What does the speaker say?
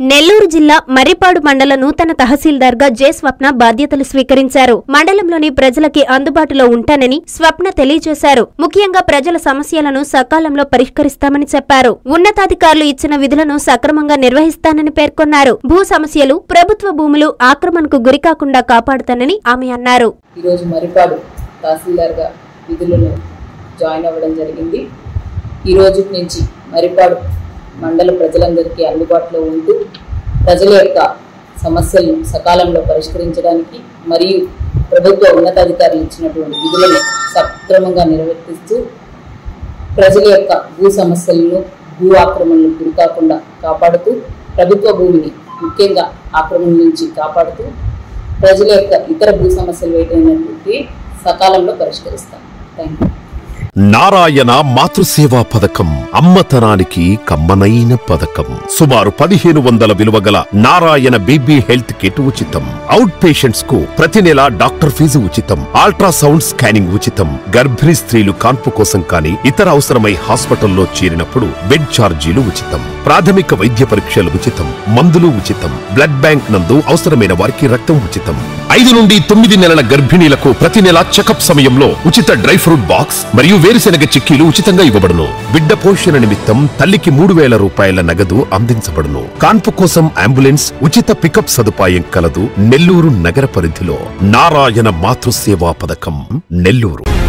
నెల్లూరు జిల్లా మర్రిపాడు మండల నూతన తహసీల్దార్గా జె స్వప్న బాధ్యతలు స్వీకరించారు. మండలంలోని ప్రజలకి అందుబాటులో ఉంటానని స్వప్న తెలియజేశారు. ముఖ్యంగా ప్రజల సమస్యలను సకాలంలో పరిష్కరిస్తామని చెప్పారు. ఉన్నతాధికారులు ఇచ్చిన విధులను సక్రమంగా నిర్వహిస్తానని పేర్కొన్నారు. భూ సమస్యలు, ప్రభుత్వ భూములు ఆక్రమణకు గురికాకుండా కాపాడుతానని ఆమె అన్నారు. ఈరోజు మర్రిపాడు తహసీల్దార్గా విధులను జాయిన్ అవ్వడం జరిగింది. ఈ రోజు నుంచి మర్రిపాడు మండల ప్రజలందరికీ అందుబాటులో ఉంటూ ప్రజల యొక్క సమస్యలను సకాలంలో పరిష్కరించడానికి మరియు ప్రభుత్వ ఉన్నతాధికారులు ఇచ్చినటువంటి విధులను సక్రమంగా నిర్వర్తిస్తూ ప్రజల యొక్క భూ సమస్యలను, భూ ఆక్రమణలకు గురికాకుండా కాపాడుతూ ప్రభుత్వ భూమిని ముఖ్యంగా ఆక్రమణ నుంచి కాపాడుతూ ప్రజల యొక్క ఇతర భూ సమస్యలు ఏదైనటువంటి సకాలంలో పరిష్కరిస్తాం. Thank you. నారాయణ మాతృసేవా పథకం అమ్మతనానికి కమ్మనైన పథకం. సుమారు 1500 విలువ గల నారాయణ బేబీ హెల్త్ కిట్ ఉచితం. అవుట్ పేషెంట్స్ కు ప్రతి నెల డాక్టర్ ఫీజు ఉచితం. అల్ట్రాసౌండ్ స్కానింగ్ ఉచితం. గర్భిణీ స్త్రీలు కాన్పు కోసం కానీ ఇతర అవసరమై హాస్పిటల్లో చేరినప్పుడు బెడ్ ఛార్జీలు ఉచితం. ప్రాథమిక వైద్య పరీక్షలు ఉచితం. మందులు ఉచితం. బ్లడ్ బ్యాంక్ నందు అవసరమైన వారికి రక్తం ఉచితం. 5 నుండి 9 నెలల గర్భిణీలకు ప్రతి నెల చెకప్ సమయంలో ఉచిత డ్రై ఫ్రూట్ బాక్స్ మరియు వేరుశెనగ చిక్కీలు ఉచితంగా ఇవ్వబడును. బిడ్డ పోషణ నిమిత్తం తల్లికి 3000 రూపాయల నగదు అందించబడును. కాన్పు కోసం అంబులెన్స్, ఉచిత పికప్ సదుపాయం కలదు. నెల్లూరు నగర పరిధిలో నారాయణ మాతృసేవా పథకం, నెల్లూరు.